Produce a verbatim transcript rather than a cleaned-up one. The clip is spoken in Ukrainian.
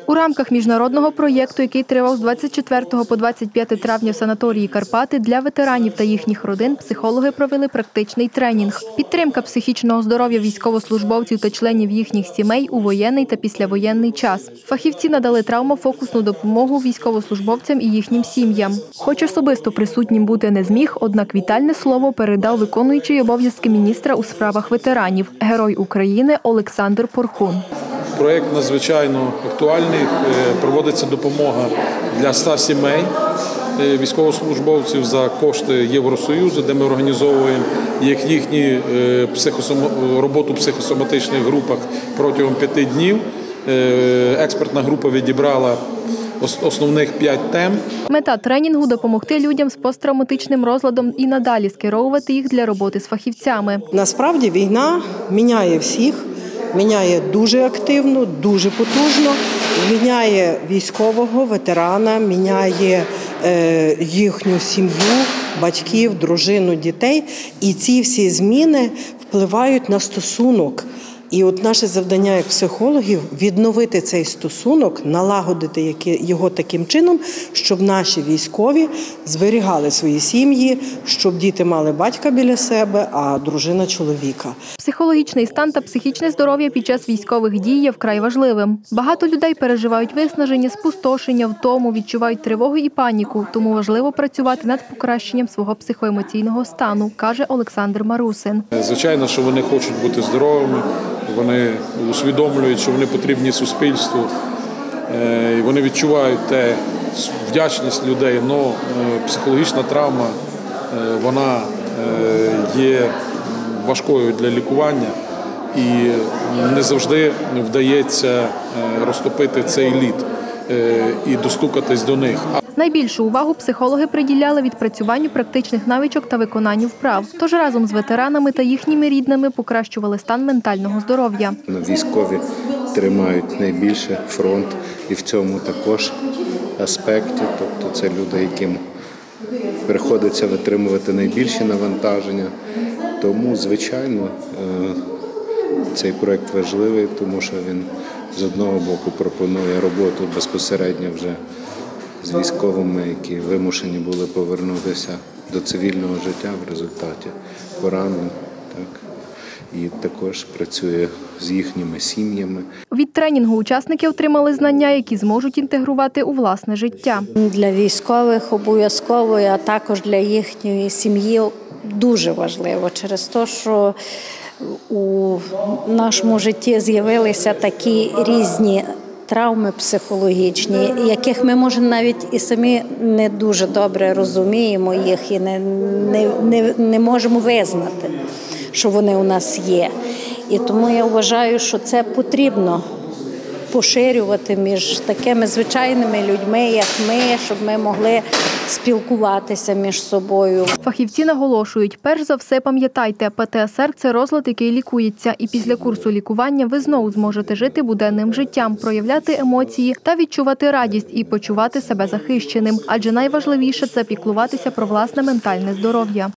У рамках міжнародного проєкту, який тривав з двадцять четвертого по двадцять п'яте травня в санаторії «Карпати», для ветеранів та їхніх родин психологи провели практичний тренінг. Підтримка психічного здоров'я військовослужбовців та членів їхніх сімей у воєнний та післявоєнний час. Фахівці надали травмофокусну допомогу військовослужбовцям і їхнім сім'ям. Хоч особисто присутнім бути не зміг, однак вітальне слово передав виконуючий обов'язки міністра у справах ветеранів, Герой України Олександр Порхун. Проєкт надзвичайно актуальний. Проводиться допомога для ста сімей військовослужбовців за кошти Євросоюзу, де ми організовуємо їхню роботу в психосоматичних групах протягом п'яти днів. Експертна група відібрала основних п'ять тем. Мета тренінгу – допомогти людям з посттравматичним розладом і надалі скеровувати їх для роботи з фахівцями. Насправді війна міняє всіх. Міняє дуже активно, дуже потужно, міняє військового, ветерана, міняє е, їхню сім'ю, батьків, дружину, дітей. І ці всі зміни впливають на стосунок. І от наше завдання як психологів – відновити цей стосунок, налагодити його таким чином, щоб наші військові зберігали свої сім'ї, щоб діти мали батька біля себе, а дружина – чоловіка. Психологічний стан та психічне здоров'я під час військових дій є вкрай важливим. Багато людей переживають виснаження, спустошення, втому, відчувають тривогу і паніку. Тому важливо працювати над покращенням свого психоемоційного стану, каже Олександр Марусин. Звичайно, що вони хочуть бути здоровими. Вони усвідомлюють, що вони потрібні суспільству, вони відчувають те, вдячність людей, але психологічна травма, вона є важкою для лікування і не завжди вдається розтопити цей лід і достукатись до них. Найбільшу увагу психологи приділяли відпрацюванню практичних навичок та виконанню вправ. Тож разом з ветеранами та їхніми рідними покращували стан ментального здоров'я. Військові тримають найбільше фронт і в цьому також аспекті. Тобто це люди, яким приходиться витримувати найбільші навантаження. Тому, звичайно, цей проєкт важливий, тому що він з одного боку пропонує роботу безпосередньо вже з військовими, які вимушені були повернутися до цивільного життя в результаті поранень. Так. І також працює з їхніми сім'ями. Від тренінгу учасники отримали знання, які зможуть інтегрувати у власне життя. Для військових обов'язково, а також для їхньої сім'ї дуже важливо через те, що у нашому житті з'явилися такі різні травми психологічні, яких ми, може, навіть і самі не дуже добре розуміємо їх і не, не, не, не можемо визнати, що вони у нас є. І тому я вважаю, що це потрібно поширювати між такими звичайними людьми, як ми, щоб ми могли спілкуватися між собою. Фахівці наголошують, перш за все пам'ятайте, Пе Те Ес Ер – це розлад, який лікується. І після курсу лікування ви знову зможете жити буденним життям, проявляти емоції та відчувати радість і почувати себе захищеним. Адже найважливіше – це піклуватися про власне ментальне здоров'я.